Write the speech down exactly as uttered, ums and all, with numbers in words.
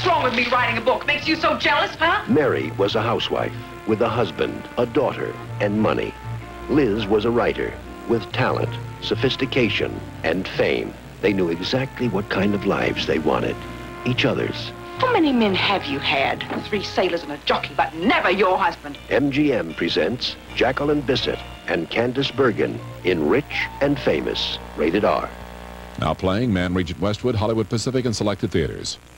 What's wrong with me writing a book? Makes you so jealous, huh? Mary was a housewife with a husband, a daughter, and money. Liz was a writer with talent, sophistication, and fame. They knew exactly what kind of lives they wanted. Each other's. How many men have you had? Three sailors and a jockey, but never your husband. M G M presents Jacqueline Bisset and Candice Bergen in Rich and Famous, rated R. Now playing Man Regent Westwood, Hollywood Pacific, and selected theaters.